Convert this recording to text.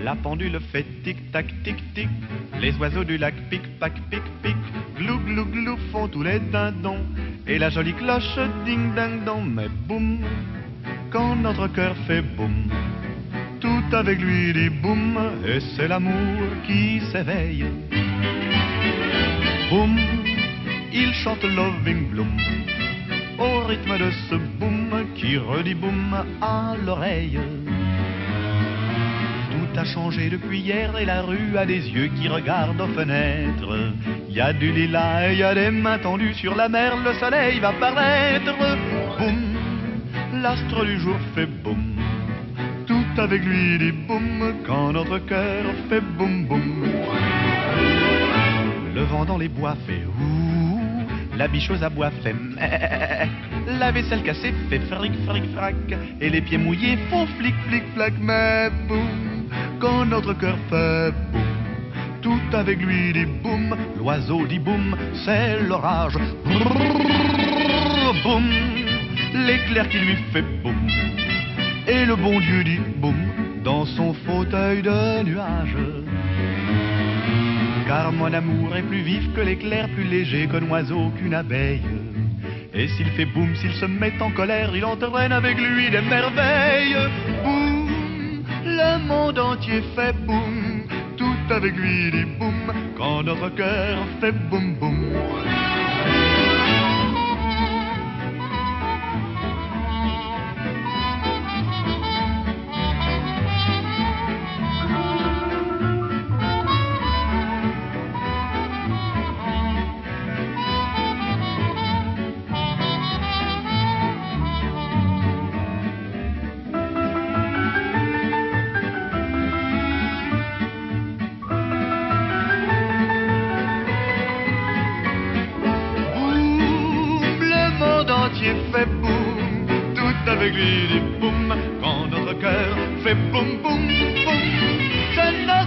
La pendule fait tic-tac, tic-tic. Les oiseaux du lac pic-pac, pic-pic. Glou, glou, glou font tous les dindons. Et la jolie cloche ding-ding-dong. Mais boum, quand notre cœur fait boum, tout avec lui dit boum. Et c'est l'amour qui s'éveille. Boum, il chante Loving Bloom au rythme de ce boum qui redit boum à l'oreille. Tout a changé depuis hier et la rue a des yeux qui regardent aux fenêtres. Il y a du lilas et il y a des mains tendues sur la mer, le soleil va paraître. Boum, l'astre du jour fait boum, tout avec lui dit boum quand notre cœur fait boum boum. Le vent dans les bois fait ouh, la biche aux abois fait meh, la vaisselle cassée fait fric fric frac, et les pieds mouillés font flic flic flac. Mais boum, quand notre cœur fait boum, tout avec lui dit boum, l'oiseau dit boum, c'est l'orage. Brrr, boum, l'éclair qui lui fait boum, et le bon Dieu dit boum dans son fauteuil de nuage. Car mon amour est plus vif que l'éclair, plus léger qu'un oiseau, qu'une abeille. Et s'il fait boum, s'il se met en colère, il entraîne avec lui des merveilles. Boum, le monde entier fait boum, tout avec lui dit boum, quand notre cœur fait boum boum. Fait boum, tout avec lui dit boum, quand notre cœur fait boum boum boum. Je ne